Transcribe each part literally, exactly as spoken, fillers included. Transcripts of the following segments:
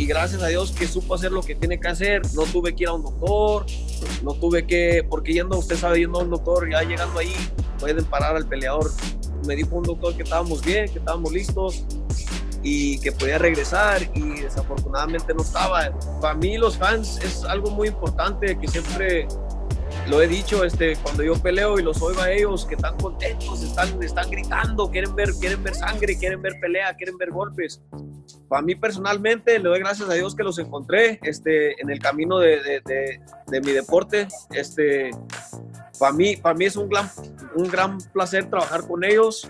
gracias a Dios que supo hacer lo que tiene que hacer. No tuve que ir a un doctor, no tuve que, porque yendo, usted sabe, yendo a un doctor, ya llegando ahí, pueden parar al peleador. Me dijo un doctor que estábamos bien, que estábamos listos y que podía regresar, y desafortunadamente no estaba. Para mí los fans es algo muy importante, que siempre lo he dicho, este, cuando yo peleo y los oigo a ellos que están contentos, están, están gritando, quieren ver, quieren ver sangre, quieren ver pelea, quieren ver golpes. Para mí personalmente le doy gracias a Dios que los encontré este, en el camino de, de, de, de mi deporte. Este, para mí, para mí es un gran, un gran placer trabajar con ellos.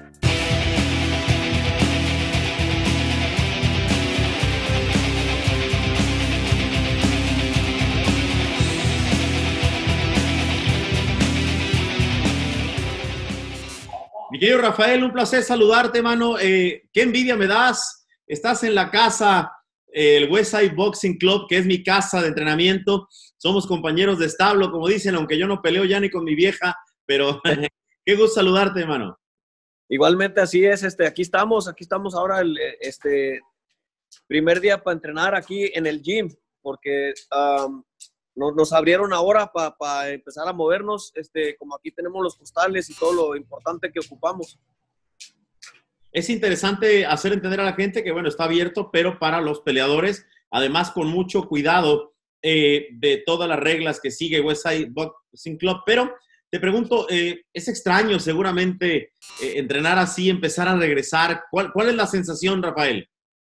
Mi querido Rafael, un placer saludarte, mano. Eh, qué envidia me das. Estás en la casa, eh, el Westside Boxing Club, que es mi casa de entrenamiento. Somos compañeros de establo, como dicen, aunque yo no peleo ya ni con mi vieja, pero qué gusto saludarte, mano. Igualmente así es. Este, aquí estamos, aquí estamos ahora el este, primer día para entrenar aquí en el gym, porque um, nos, nos abrieron ahora para pa empezar a movernos, este, como aquí tenemos los costales y todo lo importante que ocupamos. Es interesante hacer entender a la gente que, bueno, está abierto, pero para los peleadores, además con mucho cuidado eh, de todas las reglas que sigue Westside Boxing Club. Pero te pregunto, eh, es extraño seguramente eh, entrenar así, empezar a regresar. ¿Cuál, cuál es la sensación, Rafael?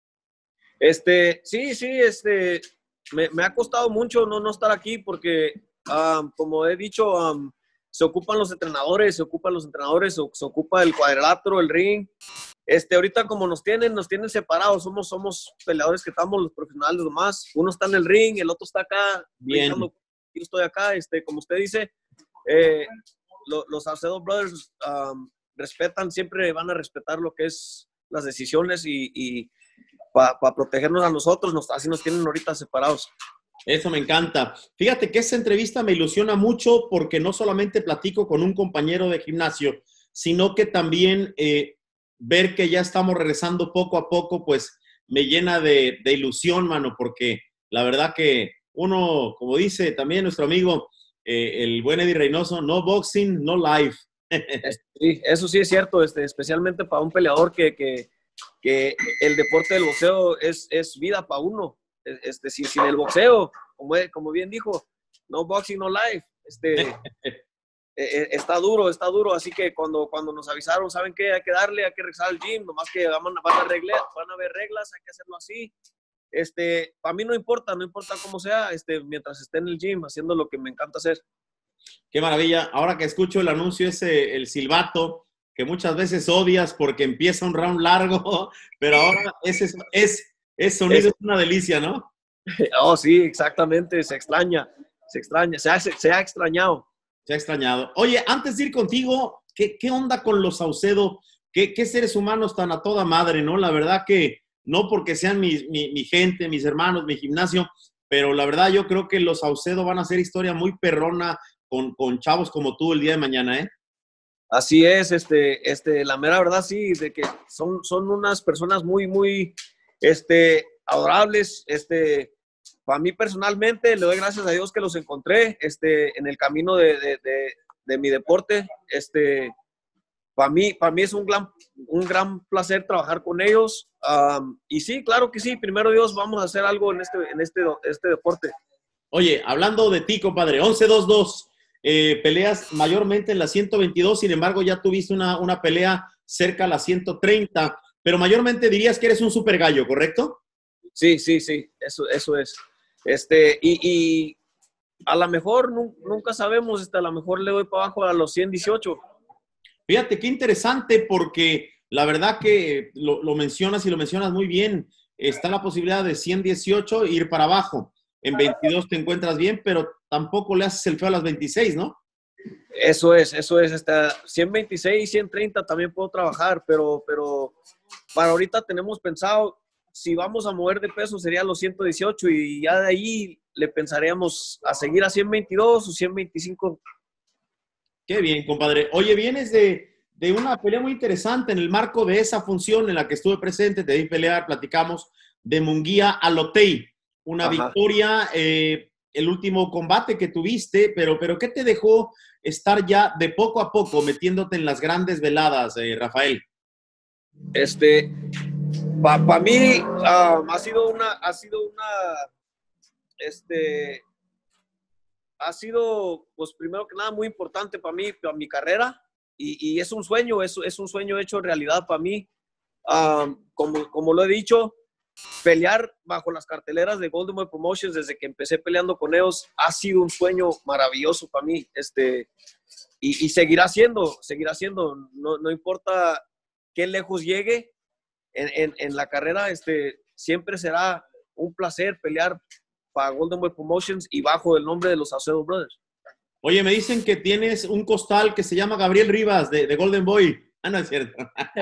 Este, sí, sí, este, me, me ha costado mucho no, no estar aquí porque, um, como he dicho, um, se ocupan los entrenadores, se ocupan los entrenadores, se, se ocupa el cuadrilátero, el ring. Este, ahorita como nos tienen, nos tienen separados, somos, somos peleadores que estamos los profesionales nomás. Uno está en el ring, el otro está acá. Bien. Yo estoy acá, este, como usted dice, eh, lo, los Salcedo Brothers um, respetan, siempre van a respetar lo que es las decisiones y, y para pa protegernos a nosotros, nos, así nos tienen ahorita separados. Eso me encanta. Fíjate que esta entrevista me ilusiona mucho porque no solamente platico con un compañero de gimnasio, sino que también eh, ver que ya estamos regresando poco a poco, pues me llena de, de ilusión, mano, porque la verdad que uno, como dice también nuestro amigo, eh, el buen Eddie Reynoso, no boxing, no life. Sí, eso sí es cierto, este, especialmente para un peleador que, que, que el deporte del boxeo es, es vida para uno. Este, sin, sin el boxeo, como, como bien dijo, no boxing, no life. Este, eh, está duro, está duro. Así que cuando, cuando nos avisaron, ¿saben qué? Hay que darle, hay que regresar al gym. Nomás que van, van, a, arreglar, van a haber reglas, hay que hacerlo así. Este, para mí no importa, no importa cómo sea, este, mientras esté en el gym haciendo lo que me encanta hacer. Qué maravilla. Ahora que escucho el anuncio ese, el silbato, que muchas veces odias porque empieza un round largo, pero ahora ese es... es Ese sonido es, es una delicia, ¿no? Oh, sí, exactamente. Se extraña, se extraña, se ha, se ha extrañado. Se ha extrañado. Oye, antes de ir contigo, ¿qué, qué onda con los Saucedo? ¿Qué, ¿Qué seres humanos tan a toda madre, no? La verdad que no porque sean mi, mi, mi gente, mis hermanos, mi gimnasio, pero la verdad yo creo que los Saucedo van a hacer historia muy perrona con, con chavos como tú el día de mañana, ¿eh? Así es, este, este, la mera verdad sí, de que son, son unas personas muy, muy... Este, adorables. Este, para mí personalmente le doy gracias a Dios que los encontré este, en el camino de, de, de, de mi deporte. Este, para mí, para mí es un gran, un gran placer trabajar con ellos. Um, y sí, claro que sí, primero Dios, vamos a hacer algo en este, en este, este deporte. Oye, hablando de ti, compadre, once dos dos, eh, peleas mayormente en la ciento veintidós, sin embargo ya tuviste una, una pelea cerca a la ciento treinta. Pero mayormente dirías que eres un super gallo, ¿correcto? Sí, sí, sí, eso, eso es. Este, y, y a lo mejor nunca sabemos, este, a lo mejor le doy para abajo a los ciento dieciocho. Fíjate qué interesante, porque la verdad que lo, lo mencionas y lo mencionas muy bien. Está la posibilidad de ciento dieciocho e ir para abajo. En veintidós te encuentras bien, pero tampoco le haces el feo a las veintiséis, ¿no? Eso es, eso es. Hasta ciento veintiséis, ciento treinta también puedo trabajar, pero, pero para ahorita tenemos pensado, si vamos a mover de peso sería los ciento dieciocho y ya de ahí le pensaríamos a seguir a ciento veintidós o ciento veinticinco. Qué bien, compadre. Oye, vienes de, de una pelea muy interesante en el marco de esa función en la que estuve presente, te di pelear, platicamos, de Munguía a Lotei. una Ajá. victoria, eh, el último combate que tuviste, pero, pero ¿qué te dejó estar ya de poco a poco metiéndote en las grandes veladas, eh, Rafael? Este, para pa mí um, ha sido una, ha sido una, este, ha sido, pues primero que nada, muy importante para mí, para mi carrera, y, y es un sueño, es, es un sueño hecho realidad para mí. Um, como, como lo he dicho, pelear bajo las carteleras de Golden Boy Promotions desde que empecé peleando con ellos ha sido un sueño maravilloso para mí, este, y, y seguirá siendo, seguirá siendo, no, no importa qué lejos llegue en, en, en la carrera, este, siempre será un placer pelear para Golden Boy Promotions y bajo el nombre de los Saucedo Brothers. Oye, me dicen que tienes un costal que se llama Gabriel Rivas de, de Golden Boy. Ah, no es cierto.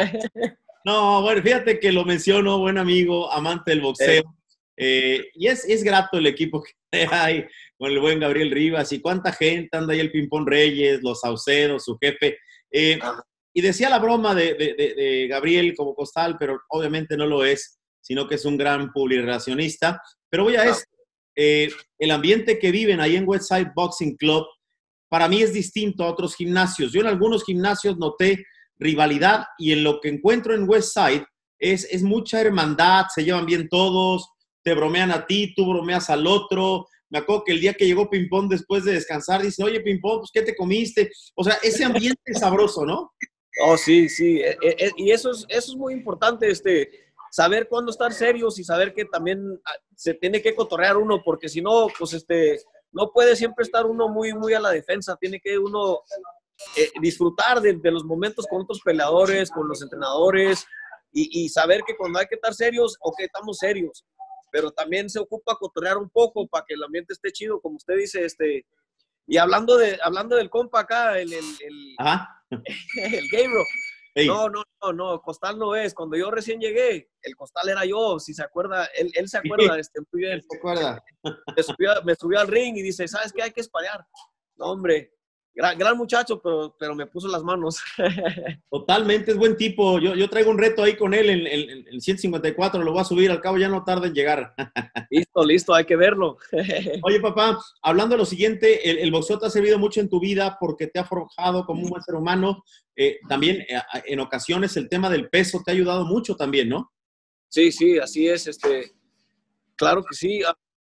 No, bueno, fíjate que lo menciono, buen amigo, amante del boxeo. Eh. Eh, y es, es grato el equipo que hay con el buen Gabriel Rivas y cuánta gente anda ahí, el Pimpón Reyes, los Saucedos, su jefe. Eh, y decía la broma de, de, de, de Gabriel como costal, pero obviamente no lo es, sino que es un gran publirelacionista. Pero voy a esto. Eh, el ambiente que viven ahí en Westside Boxing Club, para mí es distinto a otros gimnasios. Yo en algunos gimnasios noté rivalidad y en lo que encuentro en Westside es, es mucha hermandad, se llevan bien todos, te bromean a ti, tú bromeas al otro. Me acuerdo que el día que llegó Pimpón después de descansar, dice, oye Pimpón, pues ¿qué te comiste? O sea, ese ambiente es sabroso, ¿no? Oh, sí, sí, eh, eh, y eso es, eso es muy importante, este, saber cuándo estar serios y saber que también se tiene que cotorrear uno, porque si no, pues este, no puede siempre estar uno muy, muy a la defensa, tiene que uno eh, disfrutar de, de los momentos con otros peleadores, con los entrenadores, y, y saber que cuando hay que estar serios, ok, estamos serios, pero también se ocupa cotorrear un poco para que el ambiente esté chido, como usted dice, este, y hablando, de, hablando del compa acá, el, el, el, el Gabriel, hey. no, no, no, no, Costal no es, cuando yo recién llegué, el Costal era yo, si se acuerda, él, él se acuerda, este, muy bien, se acuerda. Me subió, me subió al ring y dice, ¿sabes qué? Hay que esparear. No, hombre, gran, gran muchacho, pero, pero me puso las manos. Totalmente, es buen tipo. Yo, yo traigo un reto ahí con él en el, el ciento cincuenta y cuatro, lo voy a subir, al cabo ya no tarda en llegar. Listo, listo, hay que verlo. Oye, papá, hablando de lo siguiente, el, el boxeo te ha servido mucho en tu vida porque te ha forjado como un buen ser humano. Eh, también, eh, en ocasiones, el tema del peso te ha ayudado mucho también, ¿no? Sí, sí, así es. Este, claro que sí.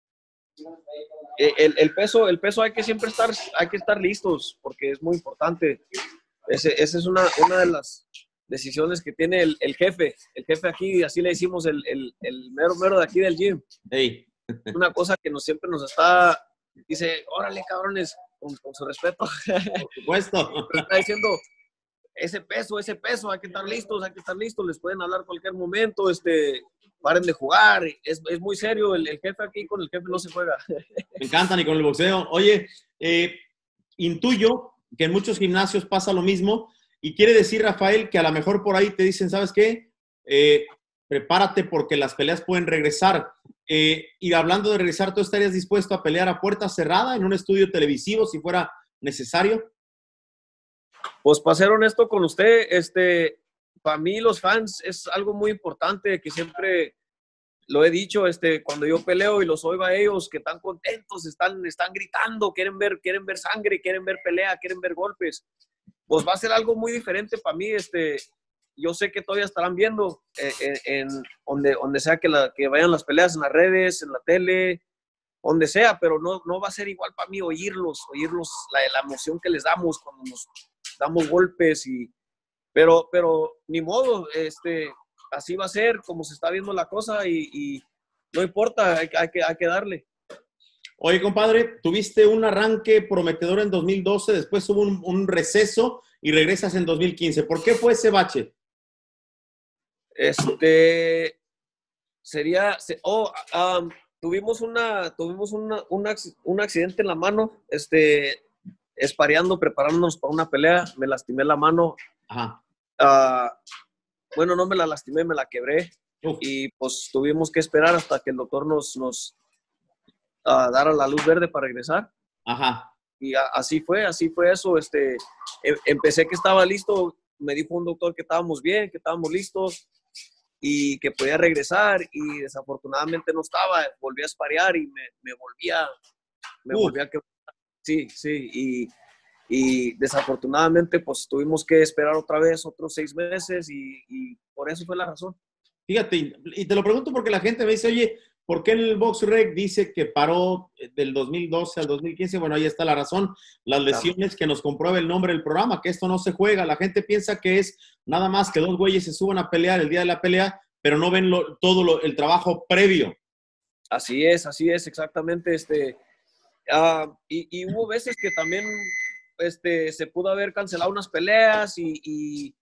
El, el peso, el peso hay que siempre estar, hay que estar listos porque es muy importante. Ese, esa es una, una de las decisiones que tiene el, el jefe. El jefe aquí, así le decimos, el, el, el mero mero de aquí del gym. Hey. Una cosa que nos, siempre nos está, dice, órale, cabrones, con, con su respeto. Por supuesto. Pero está diciendo, ese peso, ese peso, hay que estar listos, hay que estar listos, les pueden hablar cualquier momento, este, paren de jugar, es, es muy serio, el, el jefe aquí con el jefe no se juega. Me encantan y con el boxeo. Oye, eh, intuyo que en muchos gimnasios pasa lo mismo y quiere decir, Rafael, que a lo mejor por ahí te dicen, ¿sabes qué? Eh, prepárate porque las peleas pueden regresar. Eh, y hablando de regresar, ¿tú estarías dispuesto a pelear a puerta cerrada en un estudio televisivo si fuera necesario? Pues para ser honesto con usted, este, para mí los fans es algo muy importante que siempre lo he dicho, este, cuando yo peleo y los oigo a ellos que están contentos, están, están gritando, quieren ver, quieren ver sangre, quieren ver pelea, quieren ver golpes, pues va a ser algo muy diferente para mí. Este, yo sé que todavía estarán viendo eh, en, en donde, donde sea que, la, que vayan las peleas, en las redes, en la tele, donde sea, pero no, no va a ser igual para mí oírlos, oírlos, la, la emoción que les damos cuando nos damos golpes, y, pero, pero ni modo, este, así va a ser como se está viendo la cosa y, y no importa, hay, hay, que, hay que darle. Oye, compadre, tuviste un arranque prometedor en dos mil doce, después hubo un, un receso y regresas en dos mil quince. ¿Por qué fue ese bache? Este, sería, oh, um, tuvimos, una, tuvimos una, una, un accidente en la mano, este, espareando, preparándonos para una pelea, me lastimé la mano. Ajá. Uh, bueno, no me la lastimé, me la quebré. Uf. Y pues tuvimos que esperar hasta que el doctor nos, nos uh, dara la luz verde para regresar. Ajá. Y a, así fue, así fue eso. Este, em, empecé que estaba listo, me dijo un doctor que estábamos bien, que estábamos listos. y que podía regresar y desafortunadamente no estaba, volví a esparear y me, me volvía, me Uf. volvía a quebrar. Sí, sí, y, y desafortunadamente pues tuvimos que esperar otra vez otros seis meses y, y por eso fue la razón. Fíjate, y te lo pregunto porque la gente me dice, oye, ¿por qué en el BoxRec dice que paró del dos mil doce al dos mil quince? Bueno, ahí está la razón, las lesiones que nos comprueba el nombre del programa, que esto no se juega. La gente piensa que es nada más que dos güeyes se suban a pelear el día de la pelea, pero no ven lo, todo lo, el trabajo previo. Así es, así es, exactamente. Este, uh, y, y hubo veces que también este, se pudo haber cancelado unas peleas y, y,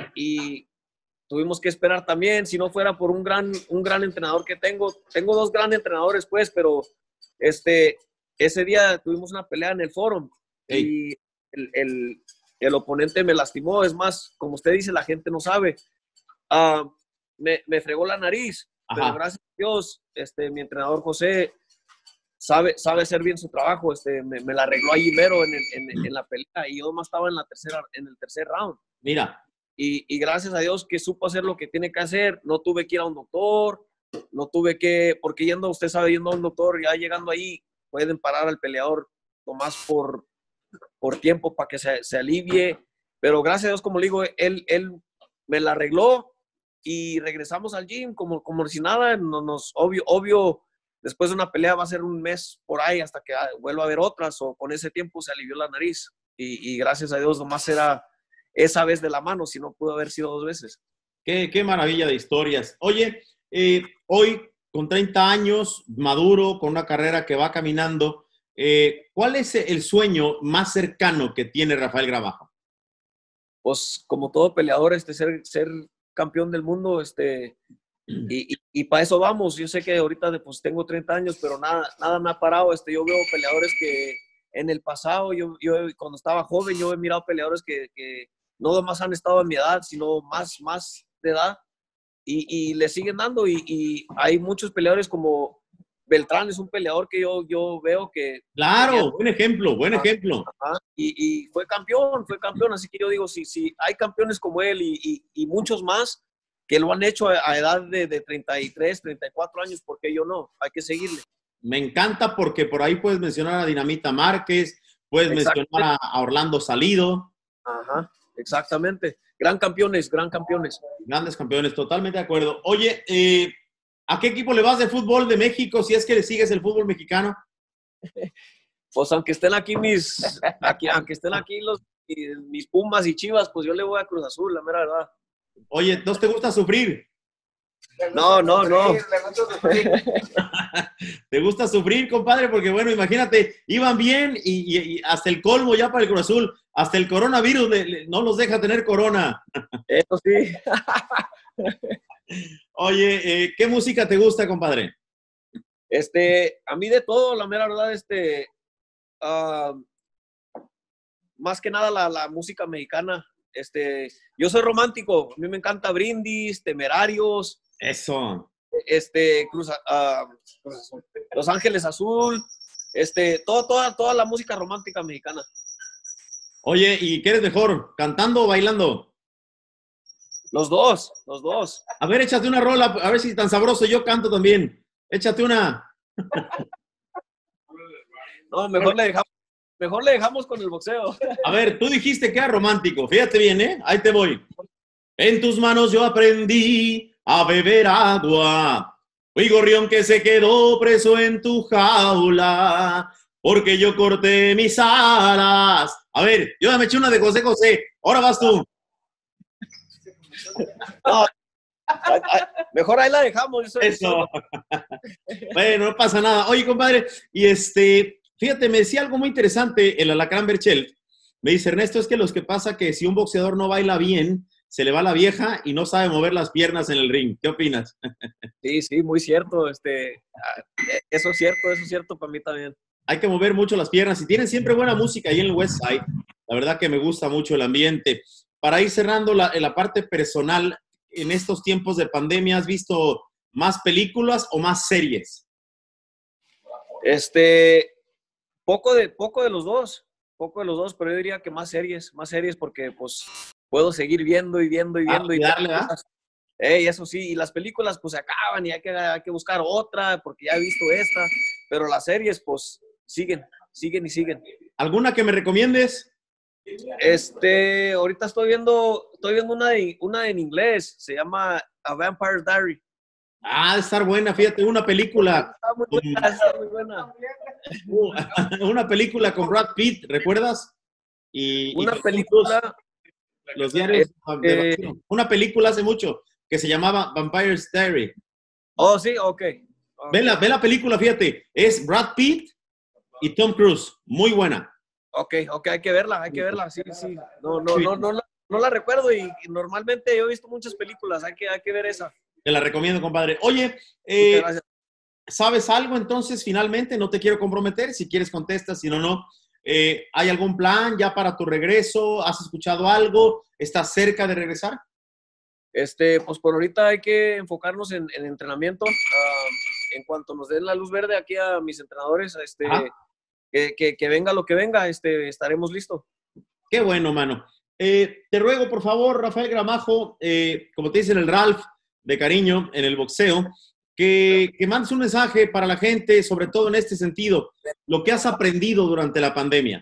y tuvimos que esperar también, si no fuera por un gran, un gran entrenador que tengo. Tengo dos grandes entrenadores, pues, pero este, ese día tuvimos una pelea en el Forum y el, el, el oponente me lastimó. Es más, como usted dice, la gente no sabe. Uh, me, me fregó la nariz, Ajá. pero gracias a Dios, este, mi entrenador José sabe, sabe hacer bien su trabajo. Este, me, me la arregló allí mero en, el, en, en la pelea y yo más estaba en, la tercera, en el tercer round. Mira. Y, y gracias a Dios que supo hacer lo que tiene que hacer. No tuve que ir a un doctor, no tuve que, porque yendo, usted sabe, yendo a un doctor, ya llegando ahí, pueden parar al peleador nomás por, por tiempo para que se, se alivie. Pero gracias a Dios, como le digo, él, él me la arregló y regresamos al gym como, como si nada. No, nos, obvio, obvio, después de una pelea va a ser un mes por ahí hasta que vuelva a haber otras, o con ese tiempo se alivió la nariz. Y, y gracias a Dios nomás era esa vez de la mano, si no pudo haber sido dos veces. Qué, qué maravilla de historias. Oye, eh, hoy con treinta años, maduro, con una carrera que va caminando, eh, ¿cuál es el sueño más cercano que tiene Rafael Gramajo? Pues como todo peleador, este, ser, ser campeón del mundo, este, y, y, y para eso vamos. Yo sé que ahorita pues, tengo treinta años, pero nada, nada me ha parado. Este, yo veo peleadores que en el pasado, yo, yo cuando estaba joven, yo he mirado peleadores que, que no nomás han estado a mi edad, sino más, más de edad, y, y le siguen dando, y, y hay muchos peleadores como Beltrán, es un peleador que yo, yo veo que... Claro, tenía, buen ejemplo, buen ajá, ejemplo. Ajá, y, y fue campeón, fue campeón, así que yo digo, si, si hay campeones como él y, y, y muchos más que lo han hecho a, a edad de, de treinta y tres, treinta y cuatro años, ¿por qué yo no? Hay que seguirle. Me encanta porque por ahí puedes mencionar a Dinamita Márquez, puedes mencionar a, a Orlando Salido. Ajá, exactamente. Gran campeones, gran campeones. Grandes campeones, totalmente de acuerdo. Oye, eh, ¿a qué equipo le vas de fútbol de México si es que le sigues el fútbol mexicano? Pues aunque estén aquí mis, aquí, aunque estén aquí los, mis Pumas y Chivas, pues yo le voy a Cruz Azul, la mera verdad. Oye, ¿no te gusta sufrir? No, no, no. ¿Te gusta sufrir, compadre? Porque bueno, imagínate, iban bien y, y, y hasta el colmo ya para el Cruz Azul, hasta el coronavirus le, le, no los deja tener corona. Eso sí. Oye, eh, ¿qué música te gusta, compadre? Este, a mí de todo, la mera verdad, este, uh, más que nada la, la música mexicana. Este, yo soy romántico, a mí me encanta Brindis, Temerarios. Eso. Este, Cruz, uh, Los Ángeles Azul, este, todo, toda, toda la música romántica mexicana. Oye, ¿y qué eres mejor, cantando o bailando? Los dos, los dos. A ver, échate una rola, a ver si tan sabroso yo canto también. Échate una. No, mejor le dejamos, mejor le dejamos con el boxeo. A ver, tú dijiste que era romántico. Fíjate bien, ¿eh? Ahí te voy. En tus manos yo aprendí a beber agua. Fui gorrión que se quedó preso en tu jaula, porque yo corté mis alas. A ver, yo ya me eché una de José José. Ahora vas tú. No, ay, ay, mejor ahí la dejamos. Eso, eso. Bueno, no pasa nada. Oye, compadre, y este, fíjate, me decía algo muy interesante el Alacrán Berchelt. Me dice, Ernesto, es que los que pasa que si un boxeador no baila bien, se le va la vieja y no sabe mover las piernas en el ring. ¿Qué opinas? Sí, sí, muy cierto. Este, eso es cierto, eso es cierto para mí también. Hay que mover mucho las piernas y tienen siempre buena música ahí en el West Side. La verdad que me gusta mucho el ambiente. Para ir cerrando la, la parte personal, en estos tiempos de pandemia, ¿has visto más películas o más series? Este, poco de, poco de los dos, poco de los dos, pero yo diría que más series, más series porque pues puedo seguir viendo y viendo y viendo. Ah, y darle, ¿ah? Ey, eso sí, y las películas pues se acaban y hay que, hay que buscar otra porque ya he visto esta, pero las series pues siguen, siguen y siguen. ¿Alguna que me recomiendes? Este, ahorita estoy viendo, estoy viendo una, de, una en inglés, se llama A Vampire Diary. Ah, de estar buena, fíjate, una película. Está muy buena, está muy buena. Una película con Brad Pitt, ¿recuerdas? Y, Una y película. Los diarios este, de vacío. Una película hace mucho que se llamaba Vampire's Diary. Oh, sí, ok. okay. Ve, la, ve la película, fíjate, es Brad Pitt y Tom Cruise, muy buena. Ok, ok, hay que verla, hay que verla, sí, sí. No, no, no, no, no, no la recuerdo y, y normalmente yo he visto muchas películas, hay que, hay que ver esa. Te la recomiendo, compadre. Oye, eh, ¿sabes algo entonces finalmente? No te quiero comprometer, si quieres contestas, si no, no. Eh, ¿Hay algún plan ya para tu regreso? ¿Has escuchado algo? ¿Estás cerca de regresar? Este, pues por ahorita hay que enfocarnos en, en entrenamiento. Uh, en cuanto nos den la luz verde aquí a mis entrenadores, este, que, que, que venga lo que venga, este, estaremos listos. Qué bueno, mano. Eh, te ruego, por favor, Rafael Gramajo, eh, como te dicen el Ralph, de cariño en el boxeo, que, que mandes un mensaje para la gente, sobre todo en este sentido, lo que has aprendido durante la pandemia.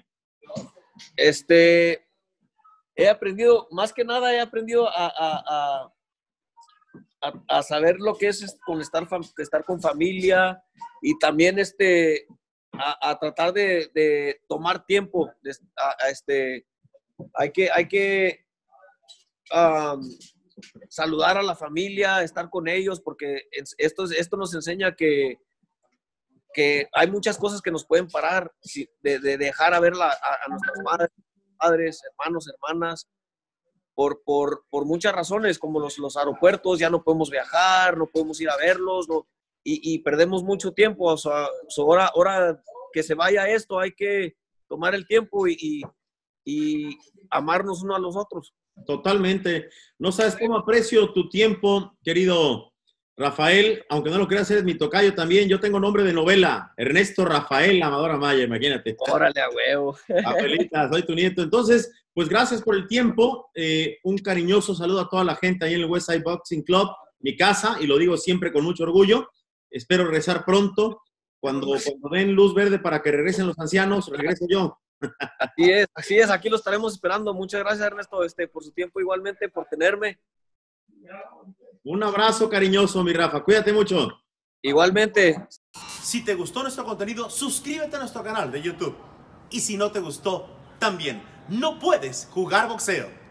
Este, he aprendido, más que nada he aprendido a, a, a, a saber lo que es con estar, estar con familia y también este, a, a tratar de, de tomar tiempo. De, a, a este, hay que, hay que um, saludar a la familia, estar con ellos, porque esto, esto nos enseña que, que hay muchas cosas que nos pueden parar de, de dejar a ver la, a, a nuestras madres, padres, hermanos, hermanas, por, por, por muchas razones, como los, los aeropuertos, ya no podemos viajar, no podemos ir a verlos, no, y, y perdemos mucho tiempo. O sea, so ahora, ahora que se vaya esto, hay que tomar el tiempo y, y, y amarnos uno a los otros. Totalmente. No sabes cómo aprecio tu tiempo, querido Rafael, aunque no lo creas, eres mi tocayo también. Yo tengo nombre de novela, Ernesto Rafael Amador Amaya, imagínate. Órale, a huevo. Abuelita, soy tu nieto. Entonces, pues gracias por el tiempo. Eh, un cariñoso saludo a toda la gente ahí en el Westside Boxing Club, mi casa, y lo digo siempre con mucho orgullo. Espero regresar pronto. Cuando, cuando den luz verde para que regresen los ancianos, regreso yo. Así es, así es, aquí lo estaremos esperando. Muchas gracias, Ernesto, este, por su tiempo, igualmente por tenerme. Un abrazo cariñoso, mi Rafa. Cuídate mucho. Igualmente. Si te gustó nuestro contenido, suscríbete a nuestro canal de YouTube. Y si no te gustó, también no puedes jugar boxeo.